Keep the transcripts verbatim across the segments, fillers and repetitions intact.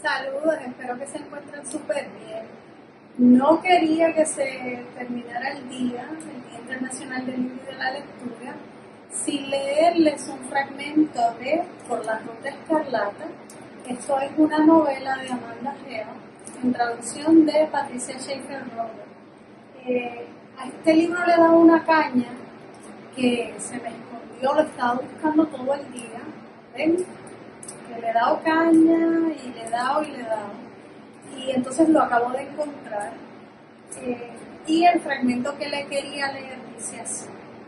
Saludos, espero que se encuentren súper bien. No quería que se terminara el día, el Día Internacional del Libro y de la Lectura, sin leerles un fragmento de Por la Ruta Escarlata. Esto es una novela de Amanda Hale, en traducción de Patricia Schaefer Roder. Eh, a este libro le he dado una caña que se me escondió, lo he estado buscando todo el día. ¿Ven? Que le he dado caña y le he dado y le he dado. Y entonces lo acabo de encontrar. Eh, y el fragmento que le quería leer dice así.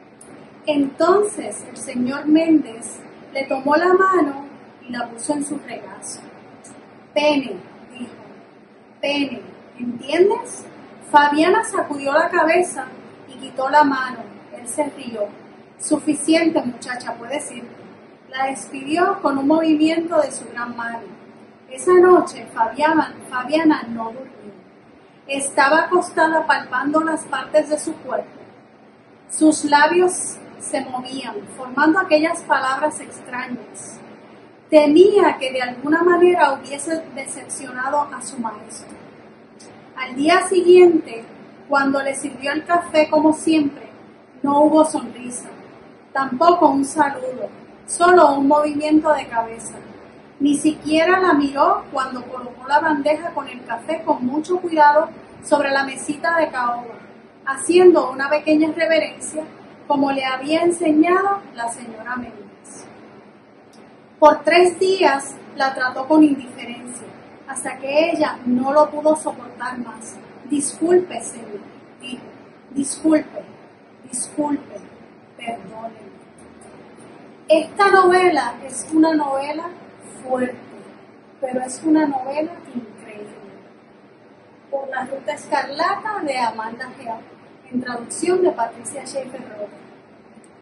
Entonces el señor Méndez le tomó la mano y la puso en su regazo. Pene, dijo. Pene, ¿entiendes? Fabiana sacudió la cabeza y quitó la mano. Él se rió. Suficiente, muchacha, puedes irte. La despidió con un movimiento de su gran mano. Esa noche Fabiana, Fabiana no durmió. Estaba acostada palpando las partes de su cuerpo. Sus labios se movían, formando aquellas palabras extrañas. Temía que de alguna manera hubiese decepcionado a su maestro. Al día siguiente, cuando le sirvió el café como siempre, no hubo sonrisa, tampoco un saludo, solo un movimiento de cabeza. Ni siquiera la miró cuando colocó la bandeja con el café con mucho cuidado sobre la mesita de caoba, haciendo una pequeña reverencia como le había enseñado la señora Méndez. Por tres días la trató con indiferencia, hasta que ella no lo pudo soportar más. Disculpe, señor, dijo. Disculpe, disculpe, perdóneme. Esta novela es una novela fuerte, pero es una novela increíble. Por la Ruta Escarlata de Amanda Hale, en traducción de Patricia Schaefer Roder.